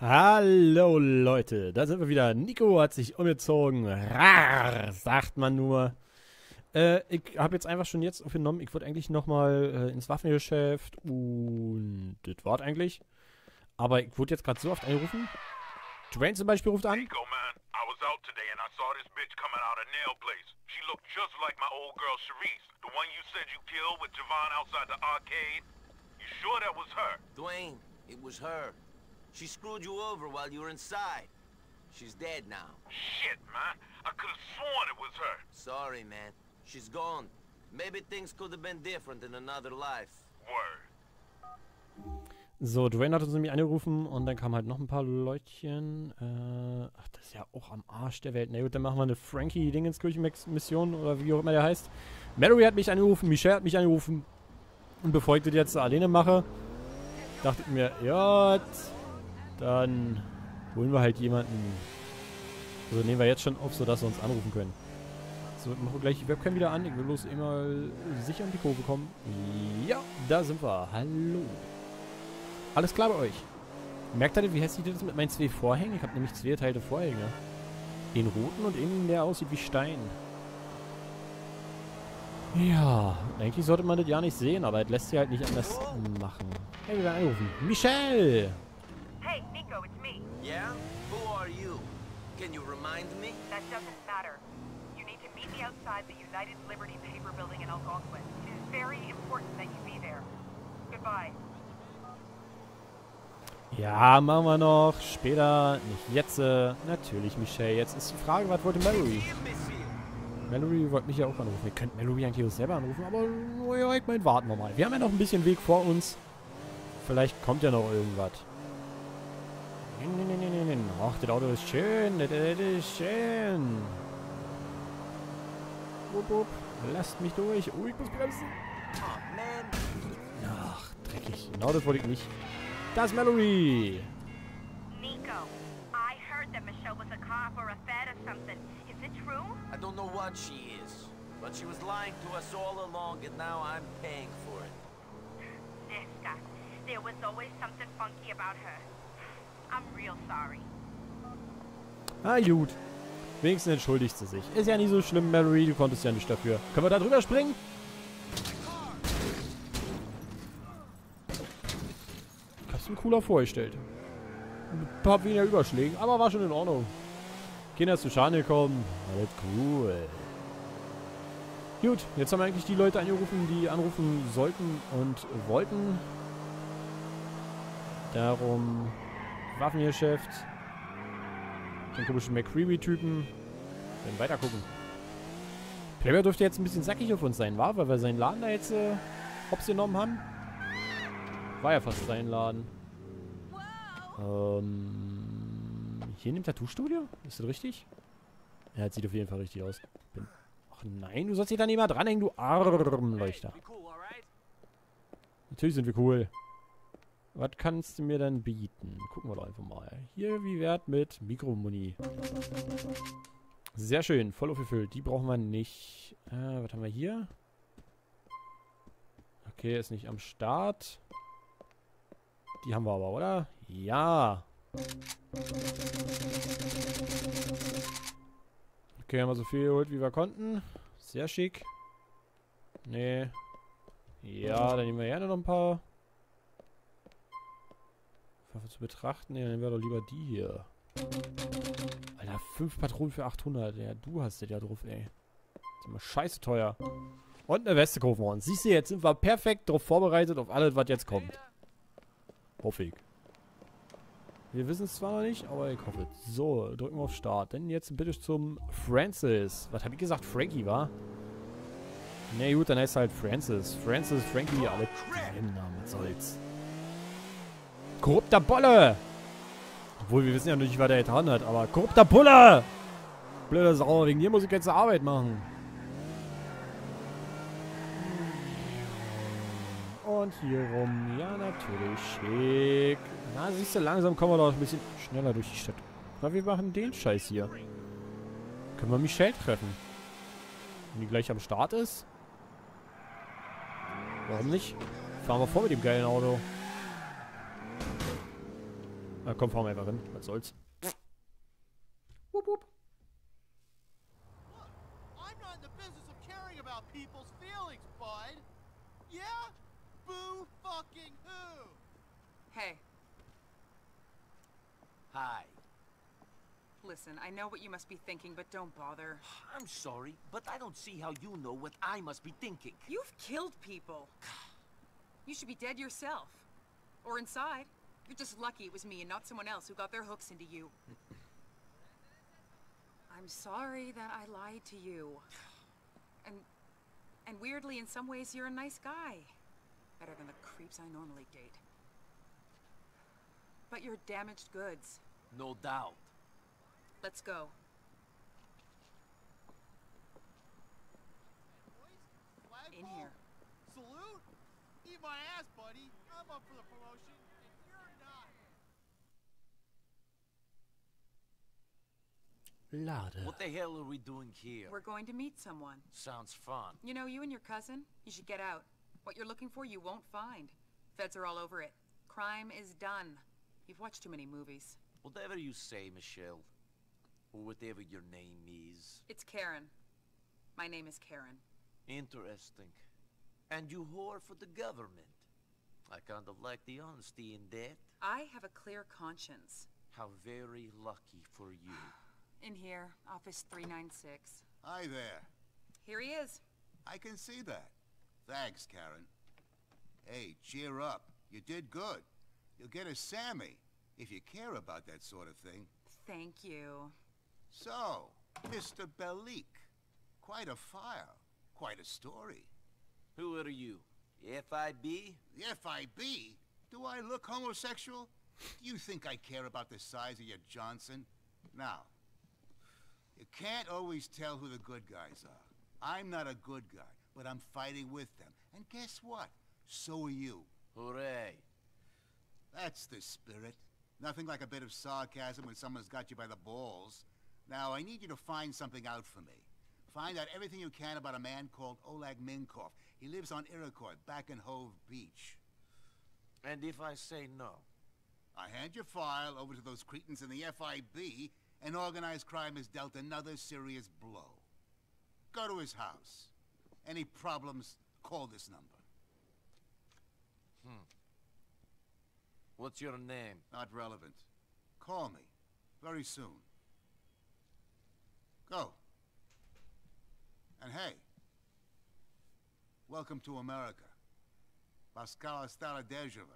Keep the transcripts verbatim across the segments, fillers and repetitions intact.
Hallo Leute, da sind wir wieder. Nico hat sich umgezogen. Rar, sagt man nur. Äh, ich habe jetzt einfach schon jetzt aufgenommen, ich wollte eigentlich nochmal äh, ins Waffengeschäft und das war's eigentlich. Aber ich wurde jetzt gerade so oft angerufen. Dwayne zum Beispiel ruft an. Nico, man, I was out today and I saw this bitch coming out of nail place. She looked just like my old girl Charisse, the one you said you killed with Javon outside the arcade. You sure that was her? Dwayne, it was her. She screwed you over while you were inside. She's dead now. Shit, man. I could have sworn it was her. Sorry, man. She's gone. Maybe things could have been different in another life. Word. So, Dwayne hat uns nämlich angerufen und dann kamen halt noch ein paar Leutchen. Äh, ach, das ist ja auch am Arsch der Welt. Na gut, dann machen wir eine Frankie-Dingenskirchen-Mission oder wie auch immer der heißt. Mallory hat mich angerufen, Michelle hat mich angerufen. Und bevor ich das jetzt alleine mache, dachte ich mir, ja, dann holen wir halt jemanden. Also nehmen wir jetzt schon auf, sodass wir uns anrufen können. So, machen wir gleich die Webcam wieder an. Ich will bloß immer sicher in die Kurve kommen. Ja, da sind wir. Hallo. Alles klar bei euch? Merkt ihr, wie hässlich das ist mit meinen zwei Vorhängen? Ich habe nämlich zwei Teile Vorhänge. Den roten und innen, der aussieht wie Stein. Ja, eigentlich sollte man das ja nicht sehen, aber es lässt sich halt nicht anders machen. Hey, wir werden angerufen. Michelle! Hey, Nico, it's me. Yeah? Who are you? Can you remind me? That doesn't matter. You need to meet me outside the United Liberty Paper Building in Algonquin. It is very important that you be there. Goodbye. Ja, machen wir noch. Später, nicht jetzt. Äh, natürlich, Michelle. Jetzt ist die Frage, was wollte Mallory? Mallory wollte mich ja auch anrufen. Wir könnten Mallory eigentlich auch selber anrufen, aber oh ja, ich meine, warten wir mal. Wir haben ja noch ein bisschen Weg vor uns. Vielleicht kommt ja noch irgendwas. Ach, das Auto ist schön. Das, das ist schön. Wupp, wupp. Lasst mich durch. Oh, ich muss bremsen. Ach, dreckig. Genau das wollte ich nicht. Das ist Mallory. Nico, I heard that Michelle was a cop or a fed or something. Is it true? I don't know what she is, but she was lying to us all along and now I'm paying for it. This guy. There was always something funky about her. I'm real sorry. Ah, gut. Wenigstens entschuldigt sie sich. Ist ja nicht so schlimm, Mallory. Du konntest ja nicht dafür. Können wir da drüber springen? Ich hab's mir cooler vorgestellt. Ein paar weniger Überschlägen, aber war schon in Ordnung. Kinder ist zu Schaden gekommen. Alles cool. Gut, jetzt haben wir eigentlich die Leute angerufen, die anrufen sollten und wollten. Darum Waffengeschäft. Den komischen McCreary-Typen. Dann weiter gucken. Playboy dürfte jetzt ein bisschen sackig auf uns sein, war? Weil wir seinen Laden da jetzt äh, hops genommen haben. War ja fast sein Laden. Ähm, hier im Tattoo-Studio? Ist das richtig? Ja, das sieht auf jeden Fall richtig aus. Bin Ach nein, du sollst dich da nicht mal dranhängen, du Armleuchter. Natürlich sind wir cool. Was kannst du mir dann bieten? Gucken wir doch einfach mal. Hier, wie wert mit Mikromuni. Sehr schön, voll aufgefüllt. Die brauchen wir nicht. Äh, was haben wir hier? Okay, ist nicht am Start. Die haben wir aber, oder? Ja. Okay, haben wir so viel geholt, wie wir konnten. Sehr schick. Nee. Ja, dann nehmen wir gerne noch ein paar. Waffe zu betrachten. Nee, dann nehmen wir doch lieber die hier. Alter, fünf Patronen für achthundert. Ja, du hast das ja drauf, ey. Das ist immer scheiße teuer. Und eine Weste kaufen wir uns. Siehst du, jetzt sind wir perfekt darauf vorbereitet, auf alles, was jetzt kommt. Hoffe ich. Wir wissen es zwar noch nicht, aber ich hoffe es. So, drücken wir auf Start. Dann jetzt bitte zum Francis. Was habe ich gesagt? Frankie, war? Na gut, dann heißt es halt Francis. Francis, Frankie, alle im Namen. Was soll's? Korrupter Bolle! Obwohl, wir wissen ja nicht, was er getan hat, aber korrupter Bulle! Blöde Sau, wegen dir muss ich jetzt Arbeit machen. Und hier rum, ja natürlich, schick. Na, siehst du, langsam kommen wir doch ein bisschen schneller durch die Stadt. Na, wir machen den Scheiß hier. Können wir Michelle treffen? Wenn die gleich am Start ist? Warum nicht? Fahren wir vor mit dem geilen Auto. Na komm, fahren wir einfach hin. Was soll's. Wupp, wupp. I'm not in the business of caring about people's feelings, bud. Yeah? Boo fucking who? Hey, Hi. listen, I know what you must be thinking, but don't bother. I'm sorry, but I don't see how you know what I must be thinking. You've killed people. You should be dead yourself. Or inside. You're just lucky it was me and not someone else who got their hooks into you. I'm sorry that I lied to you. And... and weirdly, in some ways, you're a nice guy. Better than the creeps I normally date. But you're damaged goods. No doubt. Let's go. Flagpole? In here. Salute? Eat my ass, buddy. I'm up for the promotion, and you're not. Lade. What the hell are we doing here? We're going to meet someone. Sounds fun. You know, you and your cousin, you should get out. What you're looking for, you won't find. Feds are all over it. Crime is done. You've watched too many movies. Whatever you say, Michelle. Or whatever your name is. It's Karen. My name is Karen. Interesting. And you whore for the government. I kind of like the honesty in that. I have a clear conscience. How very lucky for you. In here, office three nine six. Hi there. Here he is. I can see that. Thanks, Karen. Hey, cheer up. You did good. You'll get a Sammy, if you care about that sort of thing. Thank you. So, Mister Bellic. Quite a file. Quite a story. Who are you? F I B? The F I B? Do I look homosexual? Do you think I care about the size of your Johnson? Now, you can't always tell who the good guys are. I'm not a good guy, but I'm fighting with them. And guess what? So are you. Hooray. That's the spirit. Nothing like a bit of sarcasm when someone's got you by the balls. Now, I need you to find something out for me. Find out everything you can about a man called Oleg Minkov. He lives on Iroquois, back in Hove Beach. And if I say no? I hand your file over to those cretins in the F I B, and organized crime has dealt another serious blow. Go to his house. Any problems, call this number. Hmm. What's your name? Not relevant. Call me. Very soon. Go. And hey, welcome to America. Pascal Starodejeva.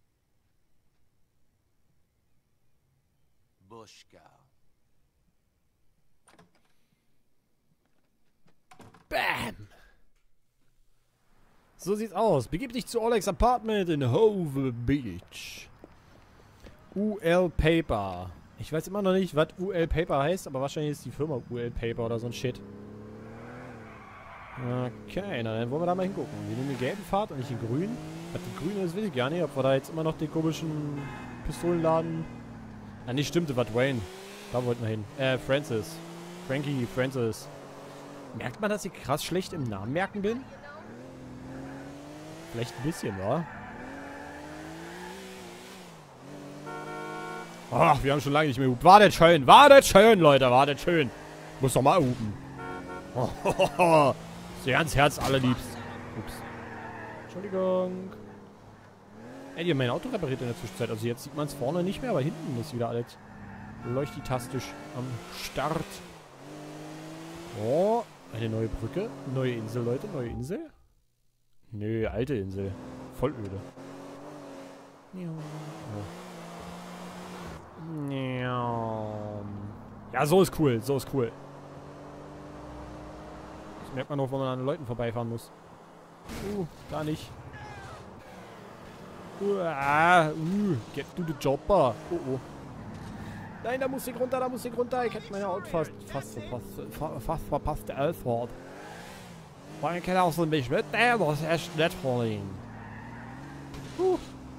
Bushka. Bam! So sieht's aus. Begib dich zu Olegs Apartment in Hove Beach. U L Paper. Ich weiß immer noch nicht, was U L Paper heißt, aber wahrscheinlich ist die Firma U L Paper oder so ein Shit. Okay, na dann wollen wir da mal hingucken. Wir nehmen den gelben Pfad und nicht den grünen. Was die grüne ist, weiß ich gar nicht. Ob wir da jetzt immer noch den komischen Pistolenladen... Ah, nicht stimmt, das war Dwayne. Da wollten wir hin. Äh, Francis. Frankie, Francis. Merkt man, dass ich krass schlecht im Namen merken bin? Vielleicht ein bisschen, wa? Ach, wir haben schon lange nicht mehr gehupt. Wartet schön, wartet schön, Leute, wartet schön. Muss doch mal hupen. Oh, ist ganz Herz allerliebst. Ups. Entschuldigung. Ey, die haben mein Auto repariert in der Zwischenzeit. Also jetzt sieht man es vorne nicht mehr, aber hinten ist wieder alles leuchtitastisch am Start. Oh, eine neue Brücke. Neue Insel, Leute, neue Insel. Nö, alte Insel. Voll öde. Ja, so ist cool, so ist cool. Das merkt man auch, wenn man an den Leuten vorbeifahren muss. Uh, gar nicht. Uh, ah, uh, get to the chopper. Oh, oh. Nein, da muss ich runter, da muss ich runter. Ich hätte meine Auto fast, fast, verpasst, fast verpasste Ausfahrt. Wollen kann auch so ein bisschen mit? Nee, das ist echt nett von ihm. Uh.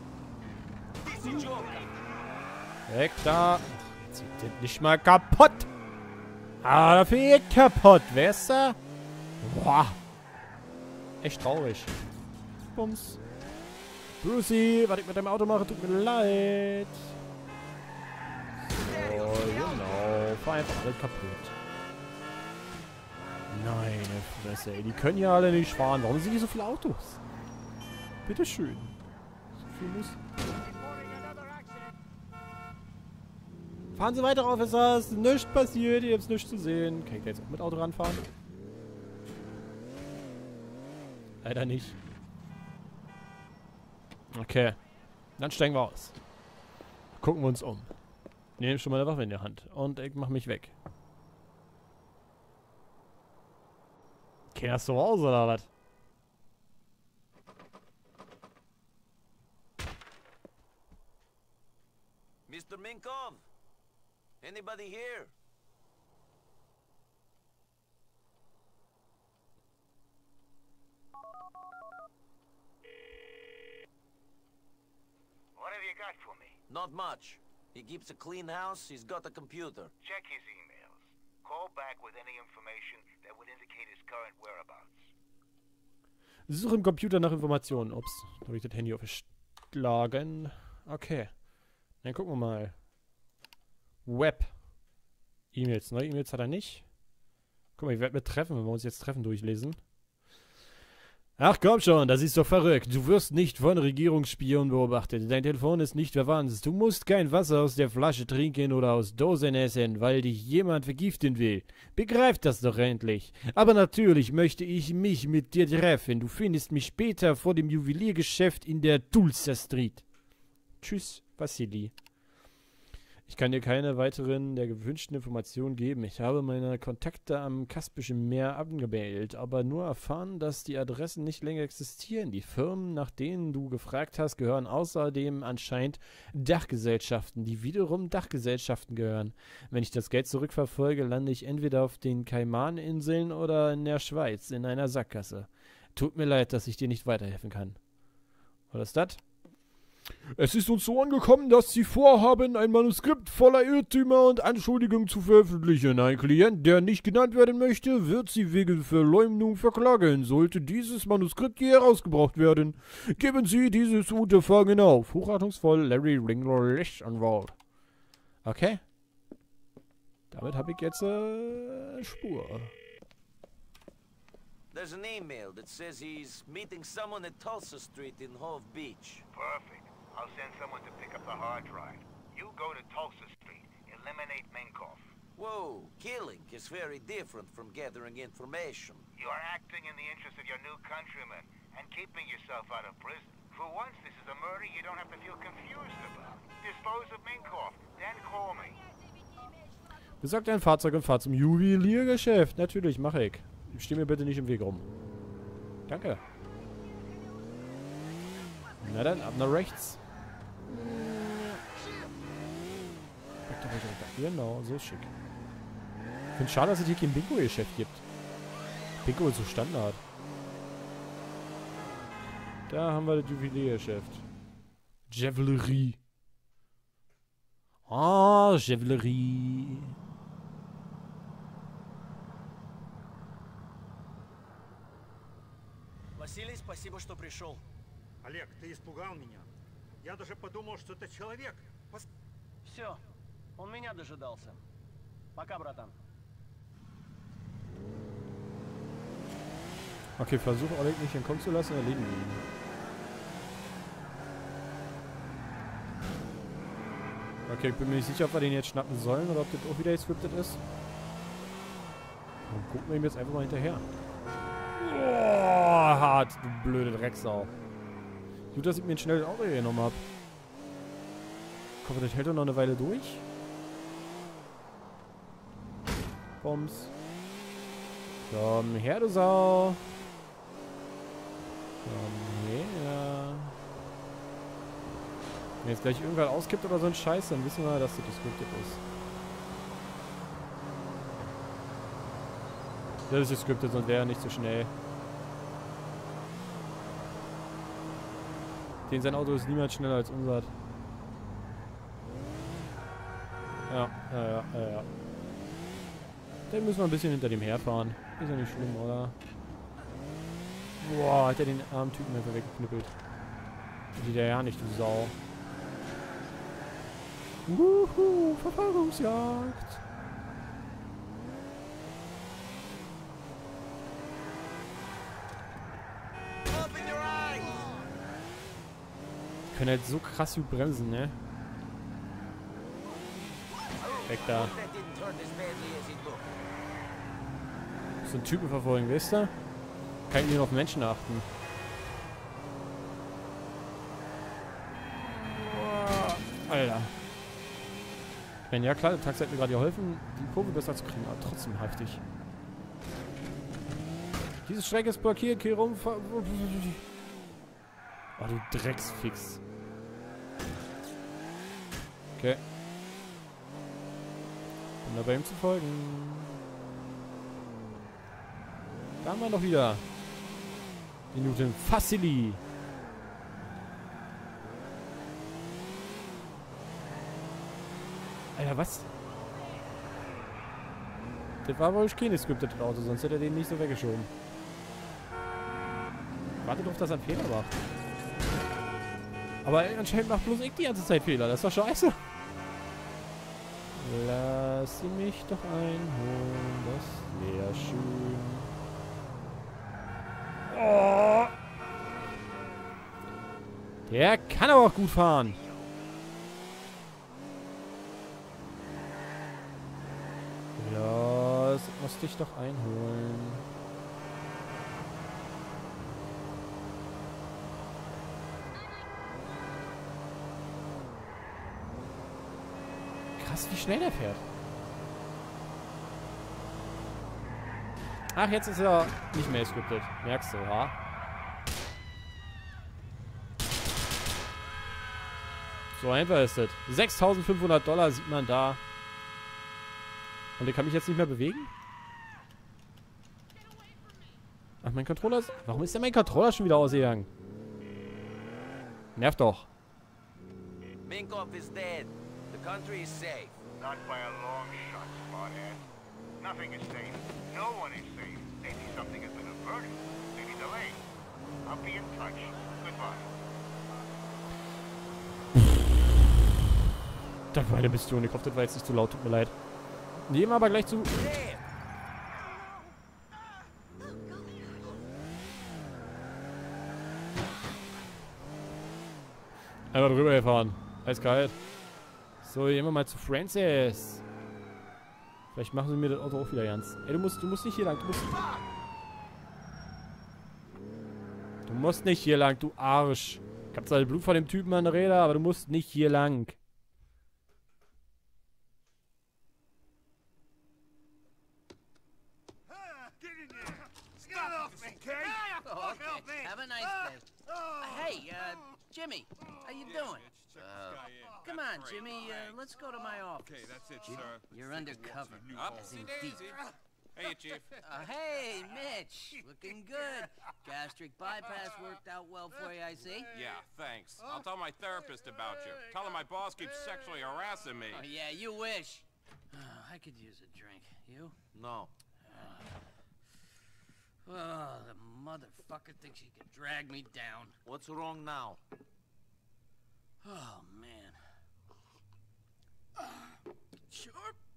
Weg da. Zieht den nicht mal kaputt. Ah, dafür geht kaputt, weißt du? Boah. Echt traurig. Bums. Brucey, was ich mit dem Auto mache, tut mir leid. Fahr einfach alle kaputt. Meine Fresse, ey. Die können ja alle nicht fahren. Warum sind hier so viele Autos? Bitteschön. So viel muss. Fahren Sie weiter, Officers. Nichts passiert. Ihr habt nichts zu sehen. Kann ich da jetzt auch mit Auto ranfahren? Leider nicht. Okay. Dann steigen wir aus. Gucken wir uns um. Nehmen schon mal eine Waffe in der Hand. Und ich mach mich weg. Kehrst du raus oder was? Mister Minkov? Anybody here? What have you got for me? Not much. He keeps a clean house, he's got a computer. Check his emails. Call back with any information that would indicate his current whereabouts. Suche im Computer nach Informationen. Ups, da habe ich das Handy aufgeschlagen. Okay. Dann gucken wir mal. Web. E-Mails. Neue E-Mails hat er nicht. Guck mal, ich werde mit Treffen, wenn wir uns jetzt Treffen durchlesen. Ach komm schon, das ist doch verrückt. Du wirst nicht von Regierungsspionen beobachtet. Dein Telefon ist nicht verwandt. Du musst kein Wasser aus der Flasche trinken oder aus Dosen essen, weil dich jemand vergiften will. Begreif das doch endlich. Aber natürlich möchte ich mich mit dir treffen. Du findest mich später vor dem Juweliergeschäft in der Tulsa Street. Tschüss, Vassili. Ich kann dir keine weiteren der gewünschten Informationen geben. Ich habe meine Kontakte am Kaspischen Meer abgemeldet, aber nur erfahren, dass die Adressen nicht länger existieren. Die Firmen, nach denen du gefragt hast, gehören außerdem anscheinend Dachgesellschaften, die wiederum Dachgesellschaften gehören. Wenn ich das Geld zurückverfolge, lande ich entweder auf den Kaimaninseln oder in der Schweiz in einer Sackgasse. Tut mir leid, dass ich dir nicht weiterhelfen kann. Was ist das? Es ist uns so angekommen, dass Sie vorhaben, ein Manuskript voller Irrtümer und Anschuldigungen zu veröffentlichen. Ein Klient, der nicht genannt werden möchte, wird Sie wegen Verleumdung verklagen. Sollte dieses Manuskript je herausgebracht werden, geben Sie dieses Unterfangen auf. Hochachtungsvoll, Larry Ringler, Rechtsanwalt. Okay. Damit habe ich jetzt äh, Spur. There's an email that says he's meeting someone at Tulsa Street in Hove Beach. Perfect. I'll send someone to pick up the hard drive. You go to Tulsa Street. Eliminate Minkov. Whoa, killing is very different from gathering information. You are acting in the interest of your new countrymen and keeping yourself out of prison. For once, this is a murder you don't have to feel confused about. Dispose of Minkov, then call me. Besorgt ein Fahrzeug und fahrt zum Juweliergeschäft. Natürlich, mache ich. Steh mir bitte nicht im Weg rum. Danke. Na dann, ab nach rechts. Genau, so ist schick. Ich finde es schade, dass es hier kein Bingo-Geschäft gibt. Bingo ist so Standard. Da haben wir das Juweliergeschäft. Jewellerie. Ah, Jewellerie. Василий, спасибо, что пришел. Олег, ты испугал меня. Я даже подумал, что это человек. Пос... Все, он меня дожидался. Пока, братан. Okay, versuche Oleg nicht entkommen zu lassen, erledigen ihn. Okay, ich bin mir nicht sicher, ob wir den jetzt schnappen sollen oder ob das auch wieder gescriptet ist. Dann gucken wir ihm jetzt einfach mal hinterher. Oh, hart, du blöde Drecksau. Gut, dass ich mir ein schnelles Auto genommen habe. Ich hoffe, das hält doch noch eine Weile durch. Bums. Komm her, du Sau. Komm her. Wenn jetzt gleich irgendwann auskippt oder so ein Scheiß, dann wissen wir, dass das gescriptet ist. Das ist gescriptet, sonst wäre er nicht so schnell. Den sein Auto ist niemals schneller als unser. Ja, ja, ja, ja, ja. Dann müssen wir ein bisschen hinter dem herfahren. Ist ja nicht schlimm, oder? Boah, hat er den armen Typen einfach weggeknüppelt. Sieht er ja nicht, du Sau. Wuhu, Verfolgungsjagd. können halt so krass gut bremsen, ne? Weg da. So ein Typen verfolgen, weißt du? Kann ich nur auf Menschen achten. Boah, Alter. Ich meine, ja klar, der Taxi hat mir gerade geholfen, die Kurve besser zu kriegen, aber trotzdem heftig. Diese Strecke ist blockiert, geh rum. Oh, du Drecksfix. Okay. Um dabei ihm zu folgen. Da haben wir noch wieder die Newton Facili. Alter, was? Das war wohl kein gescriptetes Auto, sonst hätte er den nicht so weggeschoben. Warte doch, dass er einen Fehler macht. Aber anscheinend macht bloß ich die ganze Zeit Fehler. Das ist doch scheiße. Lass sie mich doch einholen. Das wäre schön. Oh. Der kann aber auch gut fahren. Lass muss dich doch einholen. Krass, wie schnell der fährt. Ach, jetzt ist er nicht mehr scripted. Merkst du, ja? So einfach ist das. sechstausendfünfhundert Dollar sieht man da. Und ich kann mich jetzt nicht mehr bewegen? Ach, mein Controller ist... Warum ist denn mein Controller schon wieder ausgegangen? Nervt doch. Minkoff is dead. The country is safe. Not by a long shot, Spothead. Nothing is safe. No one is safe. Maybe something has been averted. Maybe delayed. I'll be in touch. Goodbye. Das war eine Mission. Ich hoffe, das war jetzt nicht zu laut. Tut mir leid. Nehmen wir aber gleich zu... Einfach drüber gefahren. Eiskalt. So, gehen wir mal zu Francis. Vielleicht machen sie mir das Auto auch wieder ganz. Ey, du musst, du musst nicht hier lang. Du musst, du musst nicht hier lang, du Arsch. Ich hab zwar das Blut von dem Typen an der Räder, aber du musst nicht hier lang. Have a nice day. Uh, hey, uh, Jimmy, how you doing? Uh, come on, Jimmy, uh, let's go to my office. Okay, that's it, Jimmy, sir. you're undercover. As in deep. Hey, Chief. Uh, hey, Mitch, looking good. Gastric bypass worked out well for you, I see. Yeah, thanks. I'll tell my therapist about you. Tell him my boss keeps sexually harassing me. Oh, yeah, you wish. I could use a drink. You? No. Oh, the motherfucker thinks he can drag me down. What's wrong now? Oh, man. Sure.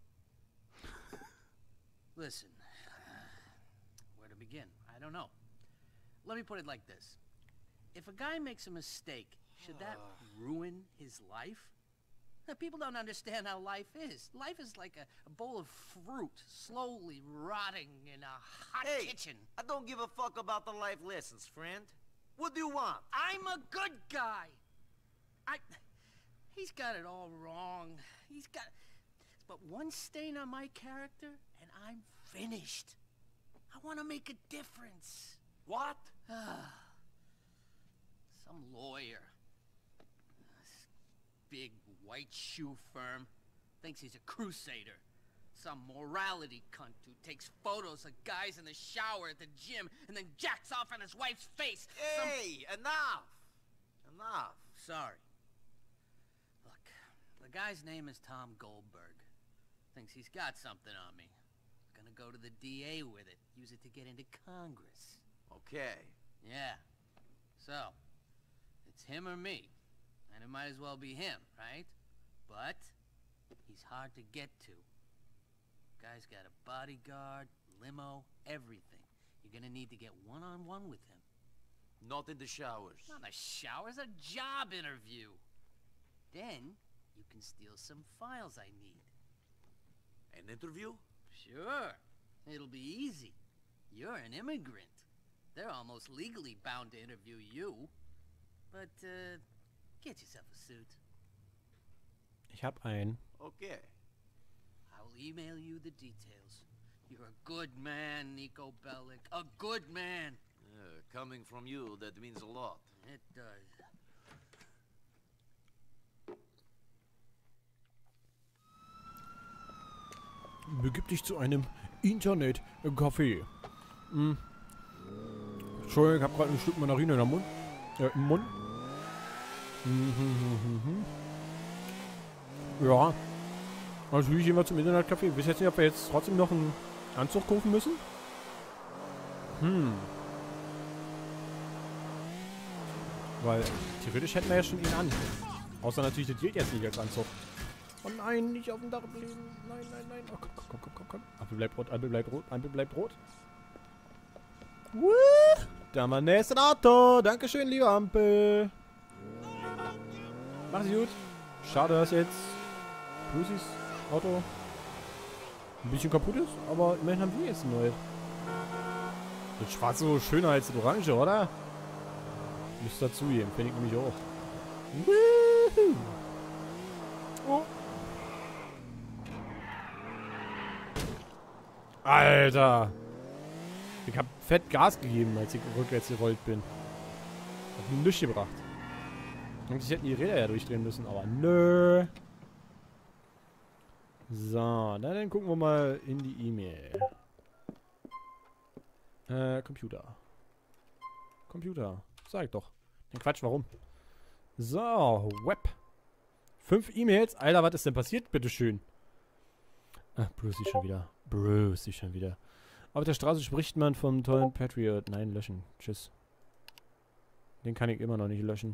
Listen, where to begin? I don't know. Let me put it like this. If a guy makes a mistake, should that ruin his life? Now, people don't understand how life is. Life is like a, a bowl of fruit, slowly rotting in a hot Hey, kitchen. I don't give a fuck about the life lessons, friend. What do you want? I'm a good guy. I... He's got it all wrong. He's got... But one stain on my character, and I'm finished. I want to make a difference. What? Some lawyer. Big white shoe firm. Thinks he's a crusader. Some morality cunt who takes photos of guys in the shower at the gym and then jacks off on his wife's face. Hey, Some... enough! Enough. Sorry. Look, the guy's name is Tom Goldberg. Thinks he's got something on me. Gonna go to the D A with it. Use it to get into Congress. Okay. Yeah. So, it's him or me. And it might as well be him, right? But he's hard to get to. Guy's got a bodyguard, limo, everything. You're gonna need to get one-on-one with him. Not in the showers. Not the showers, a job interview. Then you can steal some files I need. An interview? Sure. It'll be easy. You're an immigrant. They're almost legally bound to interview you. But, uh, get yourself a suit. Ich hab einen. Okay. I will email you the details. You're a good man, Niko Bellic. A good man. Uh, coming from you, that means a lot. It does. Begib dich zu einem Internet-Café. Hm. Entschuldigung, ich hab gerade ein Stück Mandarine in der Mund. Äh, im Mund. Mhm, mhm, mhm. Ja. Natürlich gehen wir zum Internetcafé. Ich weiß jetzt nicht, ob wir jetzt trotzdem noch einen Anzug kaufen müssen. Hm. Weil theoretisch hätten wir ja schon ihn an. Außer natürlich, das gilt jetzt nicht als Anzug. Oh nein, nicht auf dem Dach bleiben. Nein, nein, nein. Oh, komm, komm, komm, komm, komm. Ampel bleibt rot, Ampel bleibt rot, Ampel bleibt rot. Wuh! Da haben wir ein nächstes Auto. Dankeschön, liebe Ampel. Mach's gut. Schade, dass jetzt Lucy's Auto ein bisschen kaputt ist, aber immerhin haben wir jetzt ein neues. Das Schwarz so schöner als das Orange, oder? Müsst dazu geben, finde ich nämlich auch. Woohoo! Oh. Alter! Ich hab fett Gas gegeben, als ich rückwärts gerollt bin. Hat mir nichts gebracht. Eigentlich hätten die Räder ja durchdrehen müssen, aber nö. So, na, dann gucken wir mal in die E-Mail. Äh, Computer. Computer. Sag ich doch. Den Quatsch, warum? So, Web. Fünf E-Mails. Alter, was ist denn passiert? Bitteschön. Ach, Bruce ist schon wieder. Bruce ist schon wieder. Auf der Straße spricht man vom tollen Patriot. Nein, löschen. Tschüss. Den kann ich immer noch nicht löschen.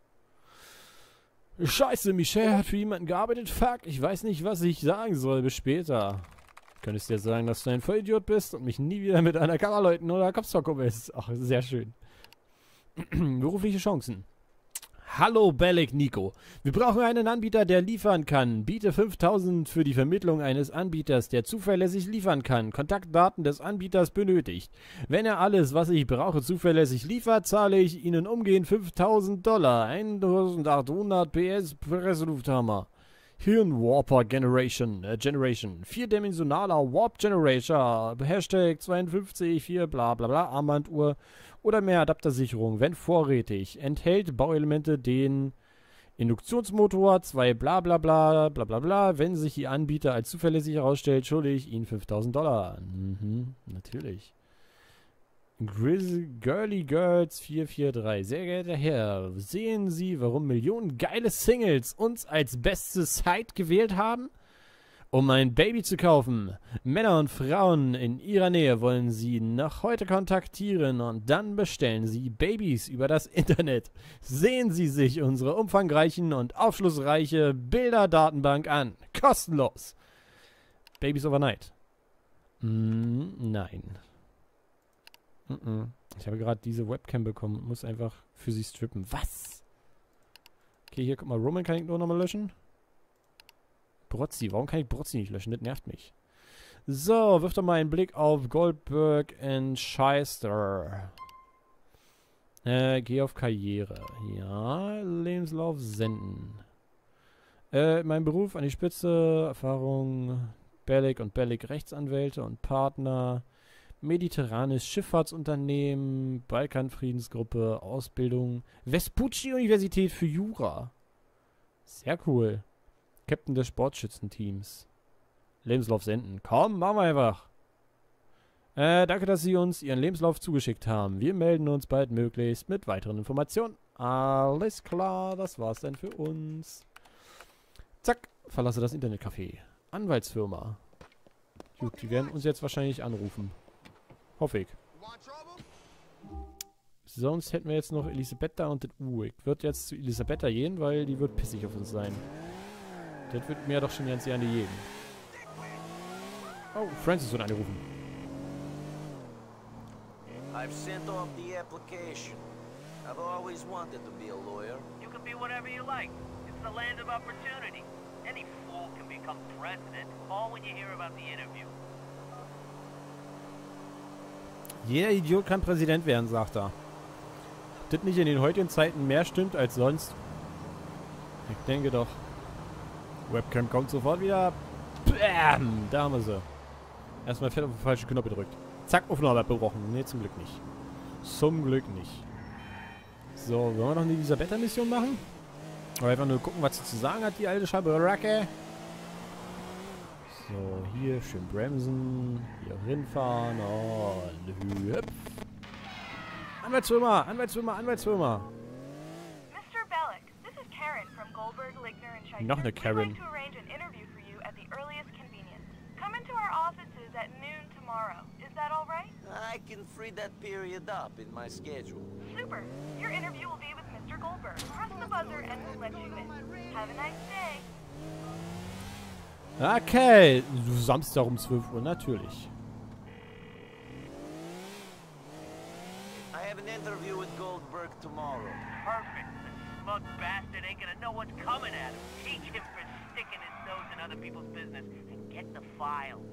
Scheiße, Michelle hat für jemanden gearbeitet. Fuck, ich weiß nicht, was ich sagen soll. Bis später. Könntest dir sagen, dass du ein Vollidiot bist und mich nie wieder mit einer Kammerleuten oder Cops verkuppelst. Ach, sehr schön. Berufliche Chancen. Hallo Bellic Niko. Wir brauchen einen Anbieter, der liefern kann. Biete fünftausend für die Vermittlung eines Anbieters, der zuverlässig liefern kann. Kontaktdaten des Anbieters benötigt. Wenn er alles, was ich brauche, zuverlässig liefert, zahle ich Ihnen umgehend fünftausend Dollar. eintausendachthundert P S Presslufthammer. Hirnwarper Generation. Äh, Generation. Vierdimensionaler Warp Generator. Hashtag zweiundfünfzig, vier bla bla bla. Armbanduhr. Oder mehr Adaptersicherung, wenn vorrätig. Enthält Bauelemente den Induktionsmotor, zwei bla bla bla bla bla bla. Wenn sich Ihr Anbieter als zuverlässig herausstellt, schulde ich Ihnen fünftausend Dollar. Mhm, natürlich. Grizzly Girly Girls vier vier drei. Sehr geehrter Herr, sehen Sie, warum Millionen geile Singles uns als beste Site gewählt haben? Um ein Baby zu kaufen. Männer und Frauen in Ihrer Nähe wollen Sie noch heute kontaktieren und dann bestellen Sie Babys über das Internet. Sehen Sie sich unsere umfangreichen und aufschlussreiche Bilderdatenbank an. Kostenlos. Babys Overnight. Mm, nein. Mm -mm. Ich habe gerade diese Webcam bekommen und muss einfach für sie strippen. Was? Okay, hier, guck mal, Roman kann ich nur nochmal löschen. Brozzi. Warum kann ich Brozzi nicht löschen? Das nervt mich. So, wirf doch mal einen Blick auf Goldberg and Scheister. Äh, geh auf Karriere. Ja, Lebenslauf senden. Äh, mein Beruf an die Spitze, Erfahrung, Bellic und Bellic Rechtsanwälte und Partner, mediterranes Schifffahrtsunternehmen, Balkanfriedensgruppe, Ausbildung, Vespucci-Universität für Jura. Sehr cool. Captain des Sportschützenteams. Lebenslauf senden. Komm, machen wir einfach. Äh, danke, dass Sie uns Ihren Lebenslauf zugeschickt haben. Wir melden uns bald möglichst mit weiteren Informationen. Alles klar, das war's dann für uns. Zack, verlasse das Internetcafé. Anwaltsfirma. Gut, die werden uns jetzt wahrscheinlich anrufen. Hoffe ich. Sonst hätten wir jetzt noch Elisabetta und das U. Ich würde jetzt zu Elisabetta gehen, weil die wird pissig auf uns sein. Das wird mir doch schon ganz gerne geben. Oh, Francis wird angerufen. I've sent off the application. I've always wanted to be a lawyer. You can be whatever you like. It's the land of opportunity. Any fool can become president. Call when you hear about the interview. Jeder Idiot kann Präsident werden, sagt er. Ob das nicht in den heutigen Zeiten mehr stimmt als sonst? Ich denke doch. Webcam kommt sofort wieder. Bam! Da haben wir sie. Erstmal fett auf den falschen Knopf gedrückt. Zack, Aufnahme abgebrochen. Ne, zum Glück nicht. Zum Glück nicht. So, wollen wir noch eine dieser Beta-Mission machen? Oder einfach nur gucken, was sie zu sagen hat, die alte Schabracke. So, hier schön bremsen. Hier hinfahren. Und hüpf. Anwaltsfirma, Anwaltsfirma, Anwaltsfirma. Mister Bellick, this is Karen from Goldberg, Ligner and Scheiter. Noch eine Karen. We'd like to arrange an interview for you at the earliest convenience. Come into our offices at noon tomorrow. Is that all right? I can free that period up in my schedule. Super. Your interview will be with Mister Goldberg. Press the buzzer and we'll let you in. Have a nice day. Okay, Samstag um zwölf Uhr, natürlich. I have an interview with Goldberg tomorrow. Perfect. The smug bastard ain't gonna know what's coming at him. Teach him for sticking his nose in other people's business and get the files.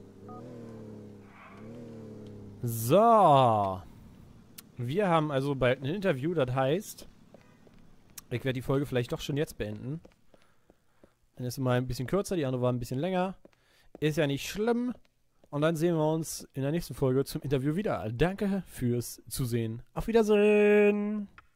So. Wir haben also bald ein Interview, das heißt, ich werde die Folge vielleicht doch schon jetzt beenden. Dann ist mal ein bisschen kürzer, die andere war ein bisschen länger. Ist ja nicht schlimm. Und dann sehen wir uns in der nächsten Folge zum Interview wieder. Danke fürs Zusehen. Auf Wiedersehen.